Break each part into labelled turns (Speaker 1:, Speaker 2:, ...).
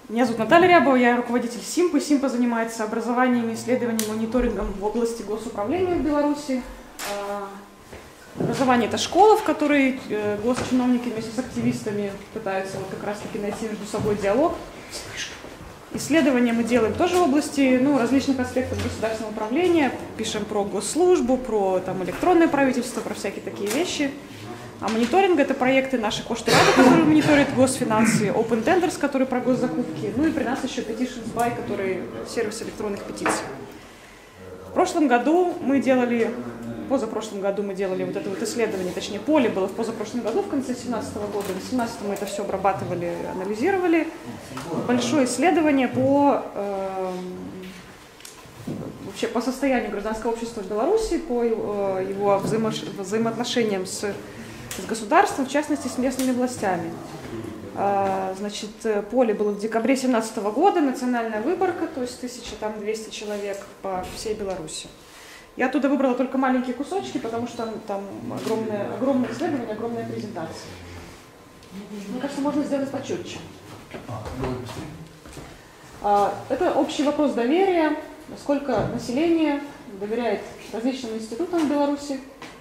Speaker 1: Меня зовут Наталья Рябова, я руководитель СИМПа. СИМПа занимается образованием, исследованием, мониторингом в области госуправления в Беларуси. Образование – это школа, в которой госчиновники вместе с активистами пытаются вот как раз-таки найти между собой диалог. Исследования мы делаем тоже в области различных аспектов государственного управления. Пишем про госслужбу, про электронное правительство, про всякие такие вещи. А мониторинг – это проекты нашей Коштурады, которые мониторят госфинансы, Open Tenders, который про госзакупки, и при нас еще Petitions By, который сервис электронных петиций. Позапрошлом году мы делали вот это вот исследование, точнее поле было в позапрошлом году, в конце 2017 года. В 2018 мы это все обрабатывали, анализировали. Большое исследование вообще по состоянию гражданского общества в Беларуси, по его взаимоотношениям с государством, в частности с местными властями. Значит, поле было в декабре 2017 года, национальная выборка, то есть 1200 человек по всей Беларуси. Я оттуда выбрала только маленькие кусочки, потому что там огромное исследование, огромная презентация. Мне кажется, можно сделать почетче. Это общий вопрос доверия. Насколько население доверяет различным институтам в Беларуси.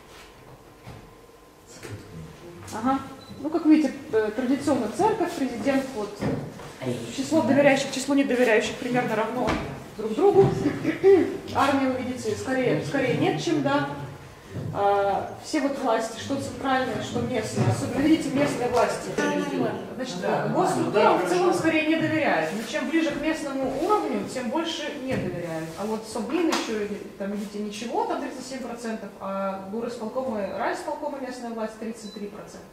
Speaker 1: Ага. Как видите, традиционно церковь, президент, число доверяющих, число недоверяющих примерно равно друг другу. Армия, вы видите, скорее нет, чем да. Все власти, что центральные, что местные, особенно, видите, местные власти. Значит, госструктурам в целом скорее не доверяют. Но чем ближе к местному уровню, тем больше не доверяют. А Собин еще, видите, ничего, там 37%, а горосполкомы, райисполкомы, местная власть 33%.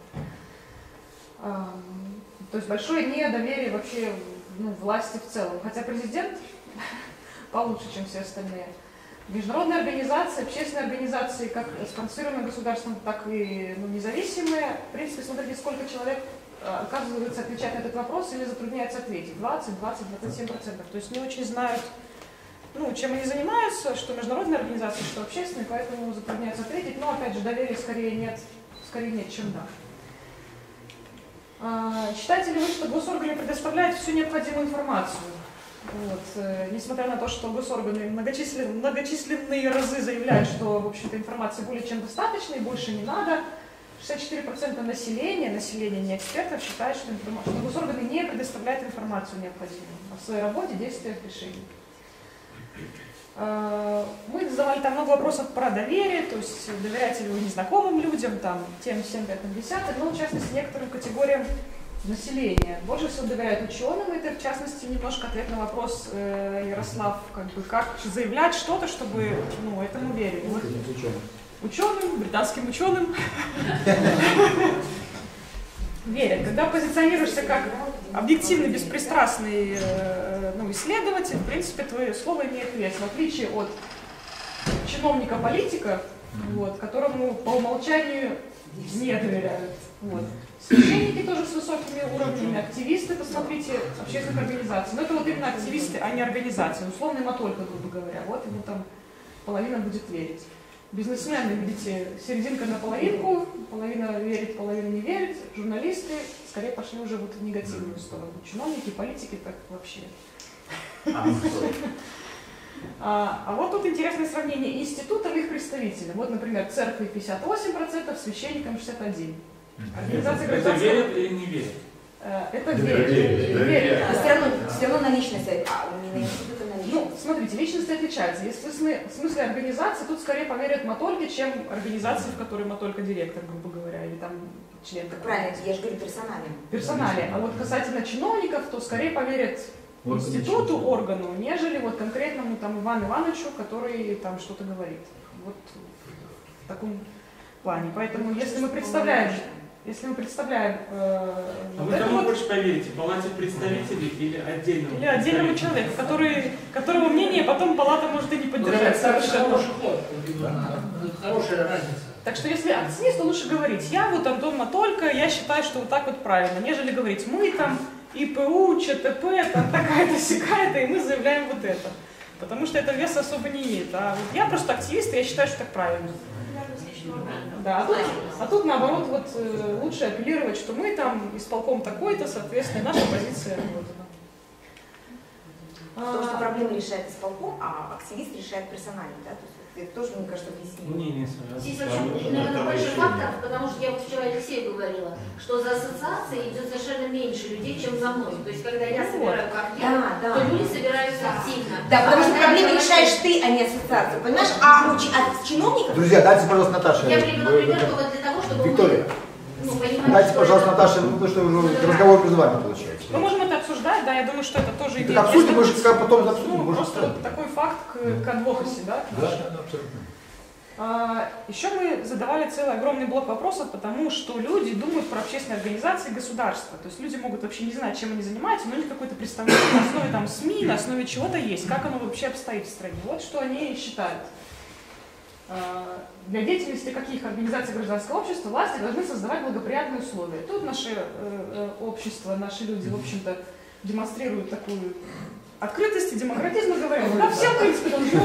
Speaker 1: То есть большое недоверие вообще власти в целом. Хотя президент получше, чем все остальные. Международные организации, общественные организации, как спонсируемые государством, так и независимые. В принципе, смотрите, сколько человек отказывается отвечать на этот вопрос или затрудняется ответить. 27%. То есть не очень знают, чем они занимаются, что международные организации, что общественные, поэтому затрудняются ответить. Но, опять же, доверия скорее нет, чем да. Считаете ли вы, что госорганы предоставляют всю необходимую информацию? Несмотря на то, что госорганы многочисленные разы заявляют, что, в общем-то, информации более чем достаточно и больше не надо, 64% населения, не экспертов, считают, что госорганы не предоставляют информацию необходимую о своей работе, действиях, решениях. Мы задавали там много вопросов про доверие, то есть доверяете ли вы незнакомым людям, тем, всем, пятым, десятым, но в частности некоторым категориям населения. Больше всего доверяют ученым, это в частности немножко ответ на вопрос Ярослав, как заявлять что-то, чтобы этому верили. Ученым, британским ученым верят. Когда позиционируешься как объективный, беспристрастный исследователь, в принципе, твое слово имеет вес, в отличие от чиновника-политика, которому по умолчанию не доверяют. Священники тоже с высокими уровнями, активисты, посмотрите, общественных организаций. Но это именно активисты, а не организации. Условный Матолька, грубо говоря. Ему там половина будет верить. Бизнесмены, видите, серединка на половинку, половина верит, половина не верит. Журналисты скорее пошли уже в негативную сторону. Чиновники, политики так вообще. Тут интересное сравнение институтов и их представителей. Например, церкви 58%, священникам 61%.
Speaker 2: Это верят или не верят?
Speaker 1: Это верят.
Speaker 3: Все равно на личность, не на институты, на личность.
Speaker 1: Смотрите, личности отличаются. Если в смысле организации, тут скорее поверят Матольке, чем организации, в которой Матолька директор, грубо говоря, или член.
Speaker 3: Правильно, я же говорю
Speaker 1: Персонале. А касательно чиновников, то скорее поверят институту, органу, нежели конкретному Ивану Ивановичу, который что-то говорит. В таком плане. Поэтому если мы представляем...
Speaker 2: вы кому больше поверите? Палате представителей или отдельному?
Speaker 1: Или отдельному человеку, которого мнение потом палата может и не поддержать.
Speaker 4: Хорошая разница.
Speaker 1: Так что если активист, то лучше говорить: я Антон Матолька, я считаю, что так правильно, нежели говорить: мы ИПУ, ЧТП, такая-то, сякая-то, и мы заявляем это. Потому что это вес особо не имеет. А я просто активист, и я считаю, что так правильно. Да, а тут наоборот, лучше апеллировать, что мы исполком такой-то, соответственно, наша позиция.
Speaker 3: Потому что проблемы решает исполком, а активист решает персонально, да? То есть это тоже, мне кажется, объяснение.
Speaker 4: Здесь очень, наверное, больше факторов, потому что я вот вчера Алексею говорила, что за ассоциацией идет совершенно меньше людей, чем за мной. То есть, когда я собираю как я, то люди собираются активно.
Speaker 3: Да, потому что проблемы решаешь ты, а не ассоциация, понимаешь? А от чиновников...
Speaker 5: Друзья, дайте, пожалуйста, Наташе.
Speaker 4: Я приведу пример только для того, чтобы
Speaker 5: Виктория,
Speaker 4: понимать,
Speaker 5: дайте,
Speaker 4: что
Speaker 5: пожалуйста,
Speaker 4: это...
Speaker 5: Наташе, потому что уже разговор между вами получается.
Speaker 1: Мы можем это обсуждать, да, я думаю, что это тоже
Speaker 5: Так обсудим, мы же потом обсудим,
Speaker 1: ну,
Speaker 5: может,
Speaker 1: просто вот такой факт к адвокаси, да?
Speaker 5: Да, абсолютно.
Speaker 1: Еще мы задавали целый огромный блок вопросов, потому что люди думают про общественные организации и государства. То есть люди могут вообще не знать, чем они занимаются, но у них какое-то представление на основе там, СМИ, на основе чего-то есть, как оно вообще обстоит в стране. Вот что они считают. Для деятельности каких организаций гражданского общества власти должны создавать благоприятные условия. Тут наше общество, наши люди, в общем-то, демонстрируют такую открытость и демократизм, и говорят, да все, в принципе, должно.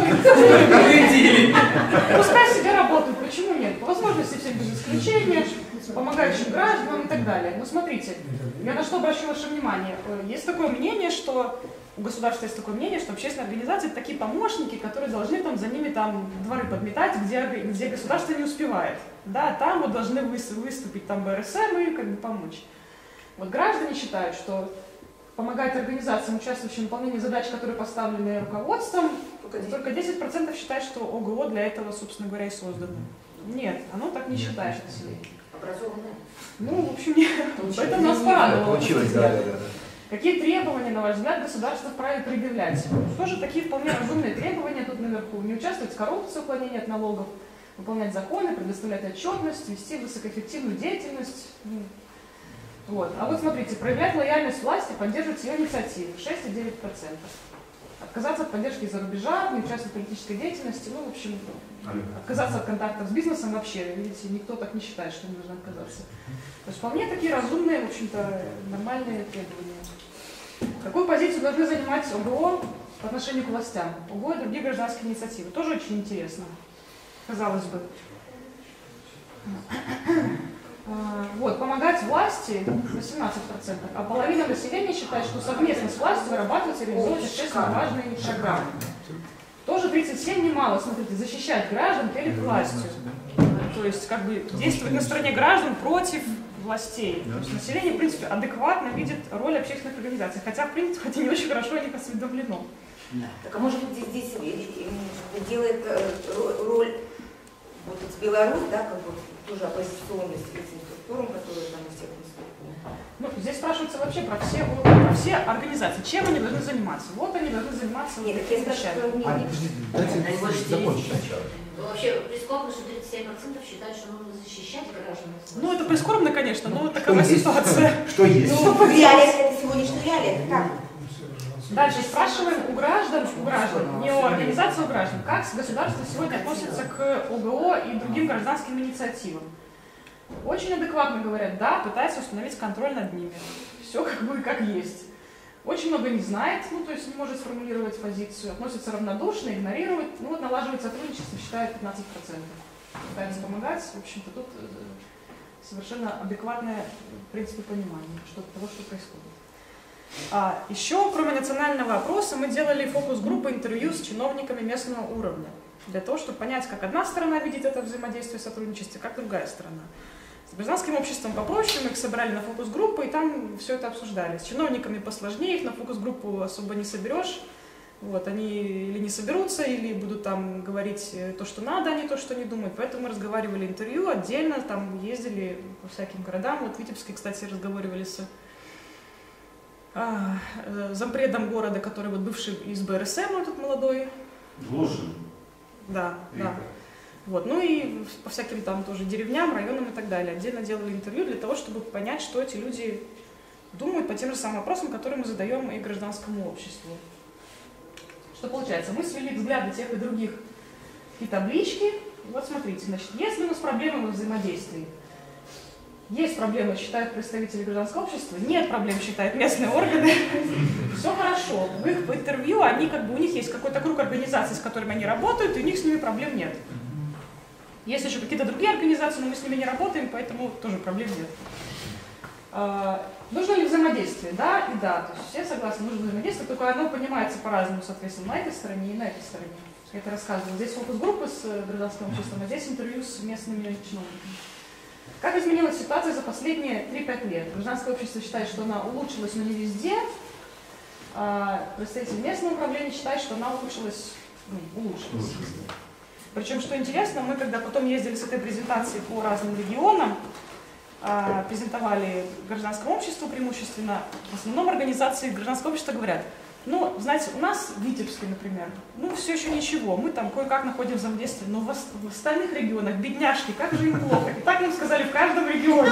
Speaker 1: Пускай себе работают, почему нет? По возможности всем без исключения, помогающим гражданам и так далее. Но смотрите, я на что обращу ваше внимание. Есть такое мнение, что у государства есть такое мнение, что общественные организации это такие помощники, которые должны там за ними там дворы подметать, где государство не успевает. Да, там вот должны выступить там БРСМ и как бы помочь. Вот граждане считают, что помогает организациям, участвующим в выполнении задач, которые поставлены руководством, только 10% считает, что ОГО для этого, собственно говоря, и создано. Нет, оно так не считает население.
Speaker 3: Образованное.
Speaker 1: Ну, в общем, нет. Поэтому нас порадовало.
Speaker 5: Получилось, да.
Speaker 1: Какие требования, на ваш взгляд, государство вправе предъявлять? Тоже такие вполне разумные требования тут наверху. Не участвовать в коррупции, уклонении от налогов, выполнять законы, предоставлять отчетность, вести высокоэффективную деятельность. Вот. А вот смотрите, проявлять лояльность власти, поддерживать ее инициативы 6,9%. Отказаться от поддержки из-за рубежа, не участвовать в политической деятельности, ну, в общем, отказаться от контактов с бизнесом вообще, видите, никто так не считает, что не нужно отказаться. То есть вполне такие разумные, в общем-то, нормальные требования. Какую позицию должны занимать ОГО по отношению к властям? ОГО и другие гражданские инициативы. Тоже очень интересно, казалось бы. Вот, помогать власти 18%, а половина населения считает, что совместно с властью вырабатывать и реализовывать общественно важные программы. Тоже 37 немало, смотрите, защищать граждан перед властью. То есть, как бы, действовать на стороне граждан против властей. То есть, население, в принципе, адекватно видит роль общественных организаций, хотя, в принципе, хотя не очень хорошо о них осведомлено.
Speaker 3: Так, а может быть, здесь делает роль вот эти Беларусь, да, как бы тоже оппозиционный форум, который там у всех выступает.
Speaker 1: Ну, здесь спрашивается вообще про все организации. Чем они должны заниматься? Вот они должны заниматься
Speaker 3: Нет, так я спрашиваю,
Speaker 5: Дайте закончить сначала.
Speaker 4: Вообще прискорбно, что 37% считают, что нужно защищать граждан.
Speaker 1: Ну, это прискорбно, конечно, но такова ситуация.
Speaker 5: Что есть?
Speaker 3: Ну, в реалиях это сегодняшняя реалия, это как?
Speaker 1: Дальше спрашиваем у граждан, не у организации, а у граждан, как государство сегодня относится к ОГО и другим гражданским инициативам. Очень адекватно говорят, да, пытается установить контроль над ними. Все как бы как есть. Очень много не знает, ну то есть не может сформулировать позицию, относится равнодушно, игнорирует, ну вот налаживает сотрудничество, считает 15%. Пытается помогать, в общем-то тут совершенно адекватное, в принципе, понимание того, что происходит. Еще, кроме национального опроса, мы делали фокус-группы интервью с чиновниками местного уровня, для того, чтобы понять, как одна сторона видит это взаимодействие, сотрудничество, как другая сторона. С гражданским обществом попроще, мы их собрали на фокус-группы, и там все это обсуждали. С чиновниками посложнее, их на фокус-группу особо не соберешь. Вот, они или не соберутся, или будут там говорить то, что надо, а не то, что не думают. Поэтому мы разговаривали интервью отдельно, там ездили по всяким городам. Вот в Витебске, кстати, разговаривали с зампредом города, который вот бывший из БРСМ, этот молодой.
Speaker 6: Лужин.
Speaker 1: Да, да. Вот. Ну и по всяким там тоже деревням, районам и так далее. Отдельно делали интервью для того, чтобы понять, что эти люди думают по тем же самым вопросам, которые мы задаем и гражданскому обществу. Что получается? Мы свели взгляды тех и других и таблички. Вот смотрите, значит, если у нас проблемы во взаимодействии, есть проблемы, считают представители гражданского общества, нет проблем, считают местные органы. Все хорошо. В их интервью они как бы у них есть какой-то круг организаций, с которыми они работают, и у них с ними проблем нет. Есть еще какие-то другие организации, но мы с ними не работаем, поэтому тоже проблем нет. Нужно ли взаимодействие? Да и да. То есть все согласны, нужно взаимодействие, только оно понимается по-разному, соответственно, на этой стороне и на этой стороне. Я это рассказывала. Здесь фокус-группы с гражданским обществом, а здесь интервью с местными чиновниками. Как изменилась ситуация за последние 3-5 лет? Гражданское общество считает, что она улучшилась, но не везде. Представитель местного управления считает, что она улучшилась. Причем, что интересно, мы когда потом ездили с этой презентацией по разным регионам, презентовали гражданскому обществу преимущественно, в основном организации гражданского общества говорят, ну, знаете, у нас в Витебске, например, ну, все еще ничего, мы там кое-как находим взаимодействие, но в остальных регионах, бедняжки, как же им плохо. И так нам сказали в каждом регионе.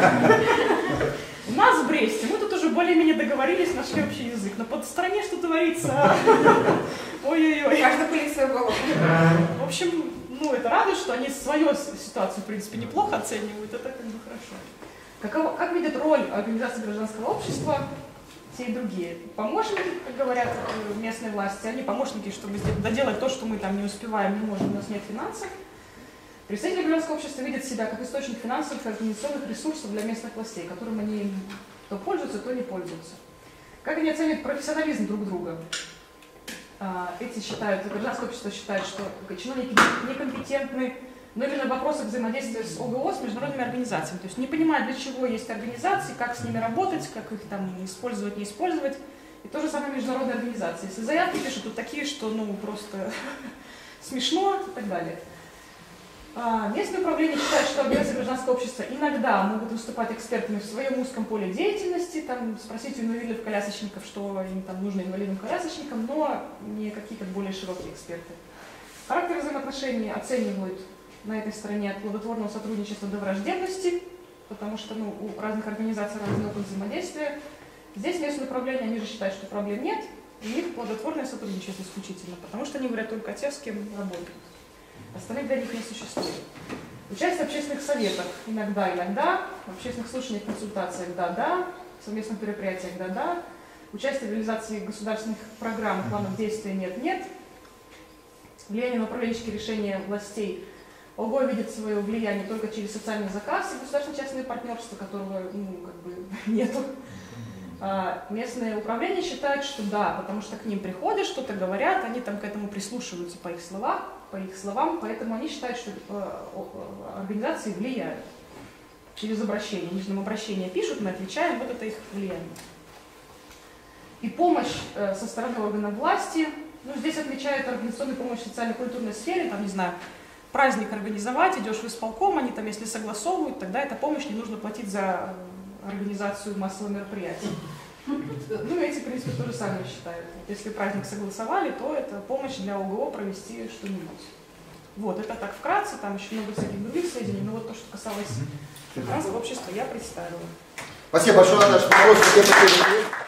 Speaker 1: У нас в Бресте, мы тут уже более-менее договорились, нашли общий язык, но под стране что творится? Ой-ой-ой.
Speaker 3: Каждый пылит свою голову.
Speaker 1: В общем, ну, это радует, что они свою ситуацию, в принципе, неплохо оценивают, это как бы хорошо. Как видят роль организации гражданского общества те и другие? Помощники, как говорят местные власти, они помощники, чтобы доделать то, что мы там не успеваем, не можем, у нас нет финансов. Представители гражданского общества видят себя как источник финансовых и организационных ресурсов для местных властей, которым они то пользуются, то не пользуются. Как они оценивают профессионализм друг друга? Эти считают, гражданское общество считает, что чиновники некомпетентны, но именно в вопросах взаимодействия с ОГО, с международными организациями. То есть не понимают, для чего есть организации, как с ними работать, как их там использовать, не использовать. И то же самое международные организации. Если заявки пишут, то такие, что ну просто смешно и так далее. Местное управление считает, что организации гражданского общества иногда могут выступать экспертами в своем узком поле деятельности, там, спросить у инвалидов-колясочников, что им там нужно инвалидам-колясочникам, но не какие-то более широкие эксперты. Характер взаимоотношений оценивают на этой стороне от плодотворного сотрудничества до враждебности, потому что ну, у разных организаций разный опыт взаимодействия. Здесь местное управление, они же считают, что проблем нет, у них плодотворное сотрудничество исключительно, потому что они говорят только о тех, с кем работают. Остальных для них не существует. Участие в общественных советах иногда, в общественных слушаниях, консультациях да-да, в совместных мероприятиях да-да, участие в реализации государственных программ, планов действия нет-нет, влияние на управленческие решения властей. ОГО видит свое влияние только через социальный заказ и государственно-частное партнерство, которого как бы нету. Местные управления считают, что да, потому что к ним приходят, что-то говорят, они там к этому прислушиваются по их словам, поэтому они считают, что организации влияют через обращение. Они же нам обращения пишут, мы отвечаем, вот это их влияние. И помощь со стороны органов власти, ну здесь отмечают организационную помощь в социально-культурной сфере, там, не знаю, праздник организовать, идешь в исполком, они там, если согласовывают, тогда эта помощь, не нужно платить за организацию массового мероприятия. Ну, эти, в принципе, то же самое считают. Если праздник согласовали, то это помощь для ОГО провести что-нибудь. Вот, это так вкратце, там еще много всяких других сведений, но вот то, что касалось гражданского общества, я представила.
Speaker 5: Спасибо большое, Наташа.